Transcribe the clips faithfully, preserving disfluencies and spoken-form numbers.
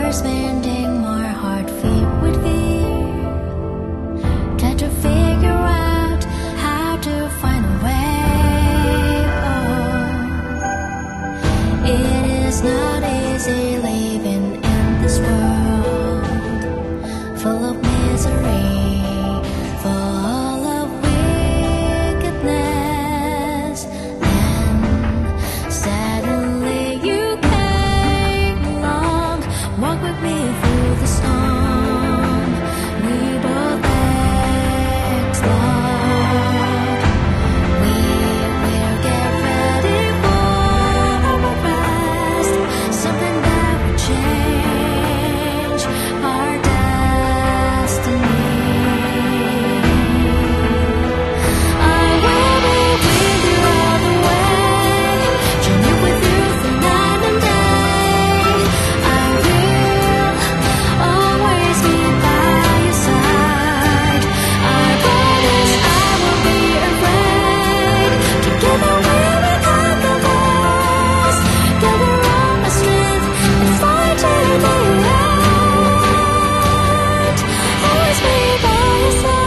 hours mending my heart filled with fear. Try to figure out how to find a way. Oh, it is not easy living in this world full of misery, full of wickedness. Then suddenly you came along, walk with me through the storm. We both explored. We will get ready for our rest, something that will change our destiny. I will be with you all the way, journey with you through night and day. I will always be by your side. I promise I won't be afraid. Together we will conquer this. Gather all my strength and fight to the end. Always be by your side.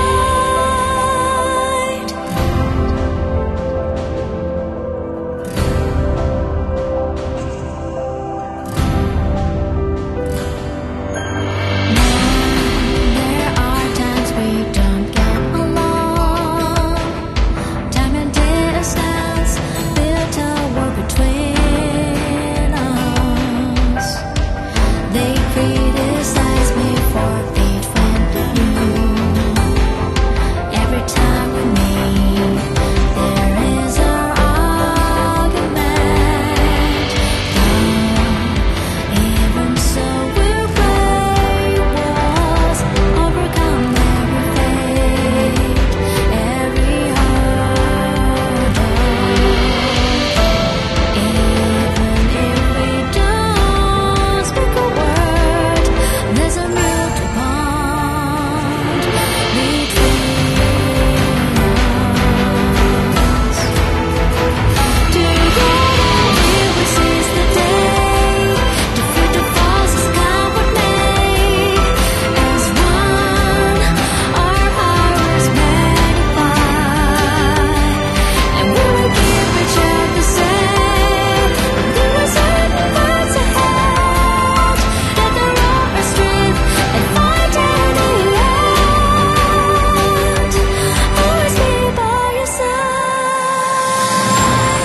There are times we don't get along. Time and distance built a wall between us. They criticize me for being friend of you. Every time we meet, there is an argument. Even so, we'll break walls, overcome every fate, every hurdle. Even if we don't speak a word, there's a mutual bond between us. Together we will seize the day, defeat the forces come with me. As one, our powers magnify, and we will give each other same. There are certain words ahead, gather all our strength and fight to the end. Always be by your side.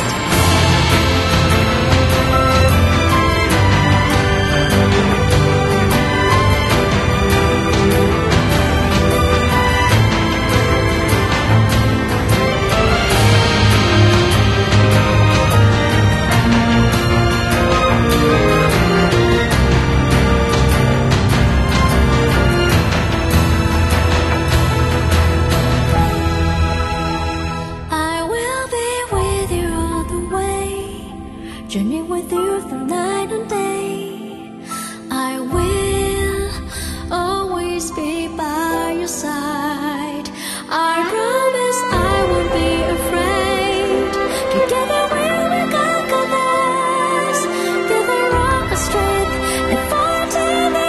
I will be with you all the way, journey with you through night and day. I will always be by your side. I promise I won't be afraid. Together we will conquer this. Gather all our strength and fight to the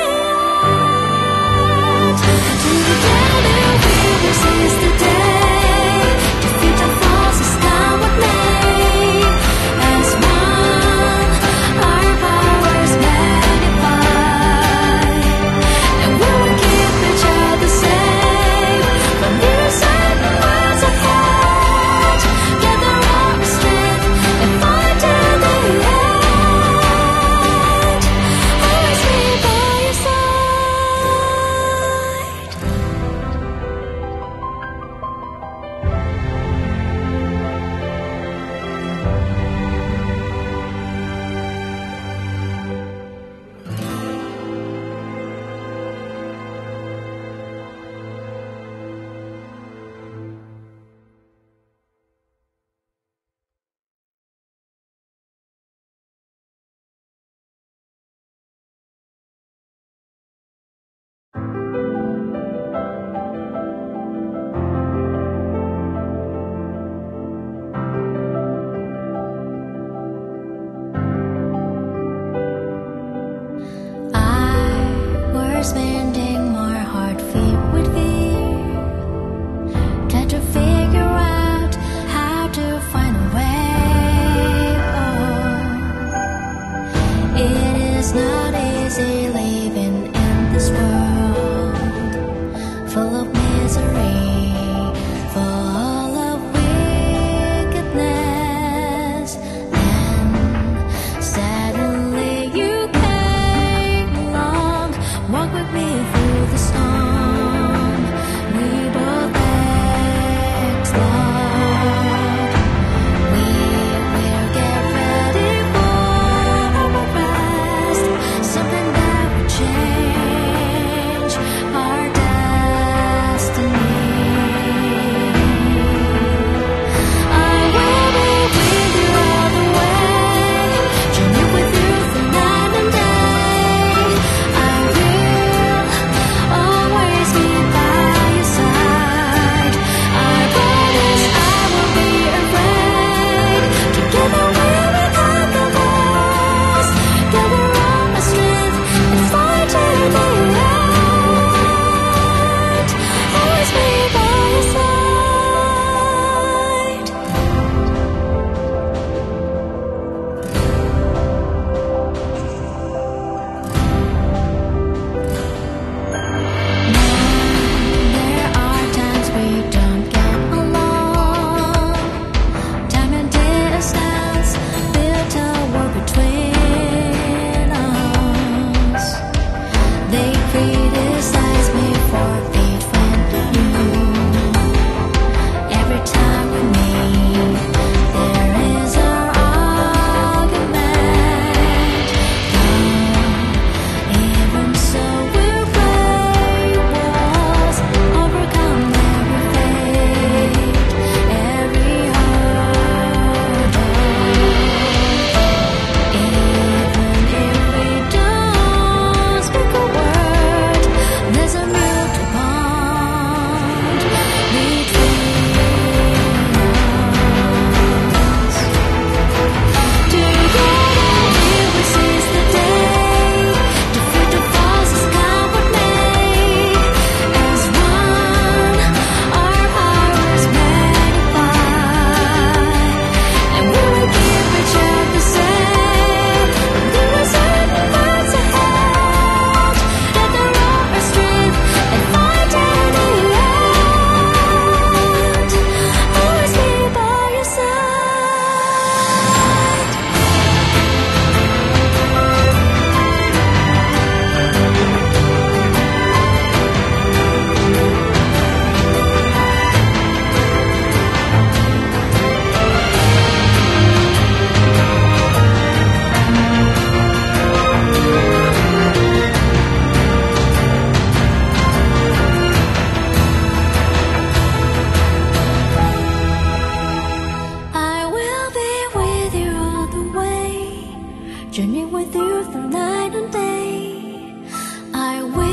end. Together we will seize the day, defeat the forces come with me. As one, our powers magnify, spending my heart filled with fear. Try to figure out how to find a way. Oh, it is not easy living in this world full of misery, full of wickedness. Then suddenly you came along, walk with me through the storm. We both explode. We will get ready for our rest, something that will change our destiny. I will be with you all the way, journey with you through night and day. I will always be by your side. I promise I won't be afraid. Together we will conquer this. Gather all my strength and fight to the end. Always be by your side. There are times we don't get along. Time and distance built a wall between us. They criticize me for being you. Every time we meet, there is our argument. Even so, we'll break walls, overcome every fate, every hurdle. Even if we don't speak a word, there's a mutual bond between us. Together we will seize the day, defeat the forces come with me. As one, our powers magnify, and we will keep each other safe from the uncertain paths ahead. Gather all our strength and fight to the end. Always be by your side. I will be with you all the way, journey with you through night and day. I will